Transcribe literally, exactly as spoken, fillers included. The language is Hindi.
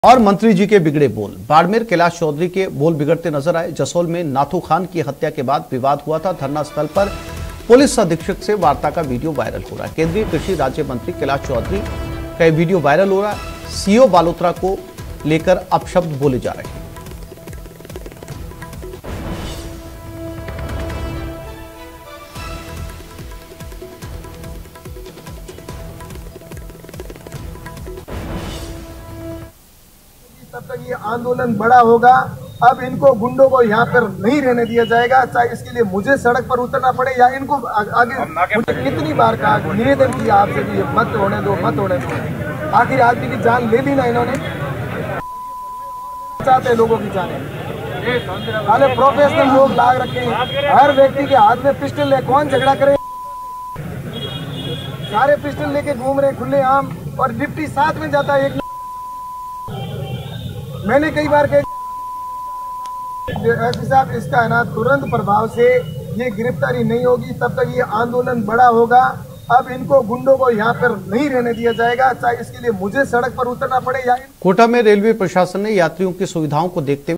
और मंत्री जी के बिगड़े बोल। बाड़मेर कैलाश चौधरी के बोल बिगड़ते नजर आए। जसोल में नाथू खान की हत्या के बाद विवाद हुआ था। धरना स्थल पर पुलिस अधीक्षक से वार्ता का वीडियो वायरल हो रहा है। केंद्रीय कृषि राज्य मंत्री कैलाश चौधरी का वीडियो वायरल हो रहा है। सीओ बालोत्रा को लेकर अपशब्द बोले जा रहे हैं। तब तक ये आंदोलन बड़ा होगा। अब इनको गुंडों को यहाँ पर नहीं रहने दिया जाएगा, चाहे इसके लिए मुझे सड़क पर उतरना पड़े या इनको आगे। मुझे कितनी बार कहा, निवेदन किया आपसे कि ये मत होने दो, मत होने दो। आखिर आदमी की जान ले ली ना इन्होंने। चाहते लोगों की जाने वाले प्रोफेशनल लोग लाग रखे हैं। हर व्यक्ति के हाथ में पिस्टल है, कौन झगड़ा करे। सारे पिस्टल लेके घूम रहे खुले आम, और डिप्टी साथ में जाता है। एक मैंने कई बार कहा एसपी साहब, इसका है ना तुरंत प्रभाव से ये गिरफ्तारी नहीं होगी तब तक ये आंदोलन बड़ा होगा। अब इनको गुंडों को यहाँ पर नहीं रहने दिया जाएगा, चाहे इसके लिए मुझे सड़क पर उतरना पड़े या। कोटा में रेलवे प्रशासन ने यात्रियों की सुविधाओं को देखते हुए